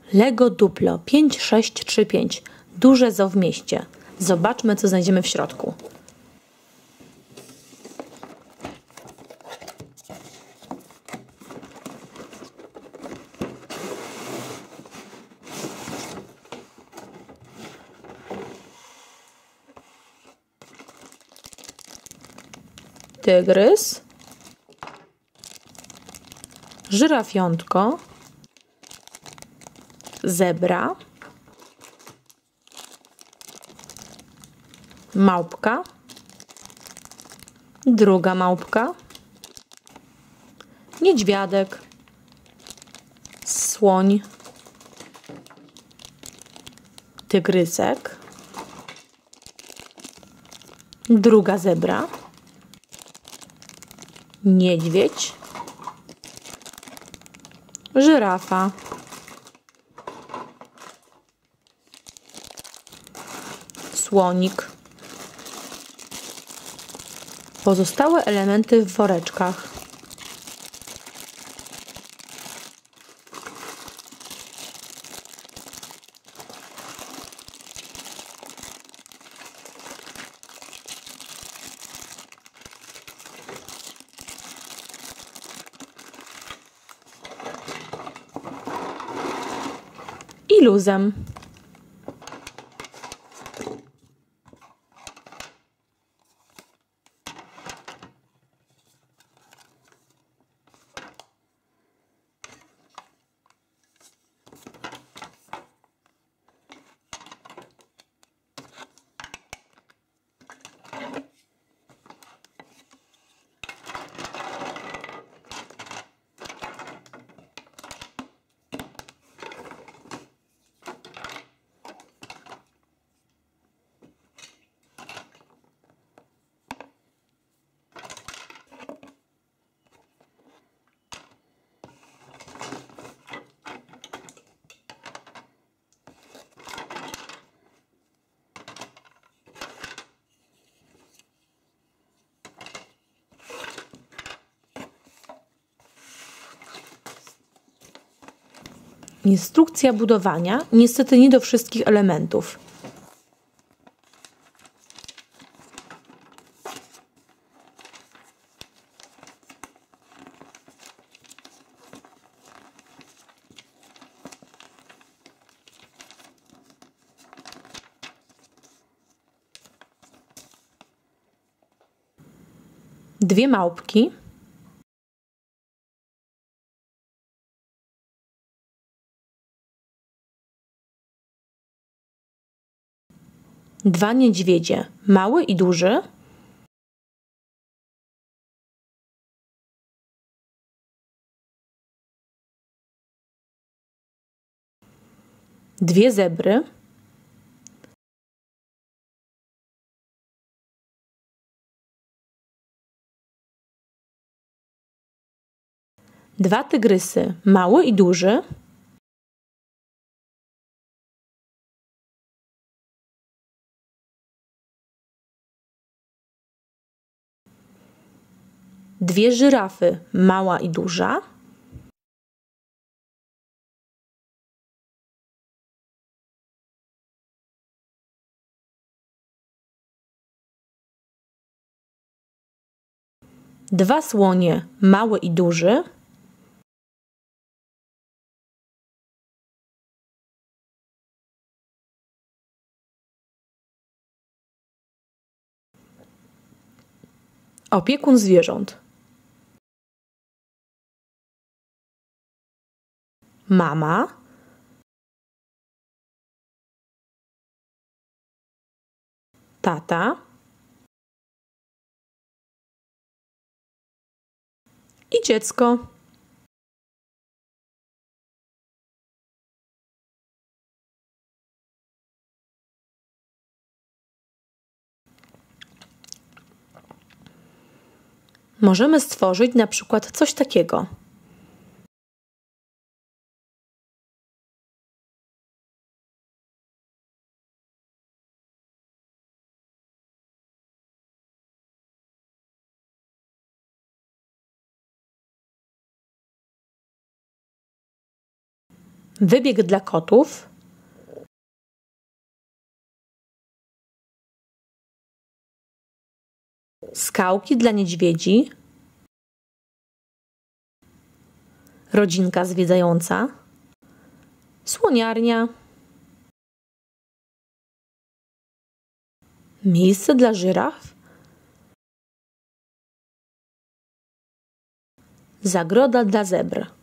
Lego Duplo 5635. Duże zo w mieście. Zobaczmy, co znajdziemy w środku. Tygrys, żyrafiątko, zebra, małpka, druga małpka, niedźwiadek, słoń, tygrysek, druga zebra, niedźwiedź, żyrafa, słonik. Pozostałe elementy w woreczkach. I luzem. Instrukcja budowania, niestety nie do wszystkich elementów. Dwie małpki, dwa niedźwiedzie, mały i duży, dwie zebry, dwa tygrysy, mały i duży, dwie żyrafy, mała i duża, dwa słonie, mały i duży, opiekun zwierząt, mama, tata i dziecko. Możemy stworzyć na przykład coś takiego. Wybieg dla kotów. Skałki dla niedźwiedzi. Rodzinka zwiedzająca. Słoniarnia. Miejsce dla żyraf. Zagroda dla zebr.